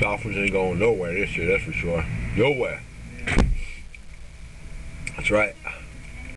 Dolphins ain't going nowhere this year, that's for sure. Nowhere. That's right.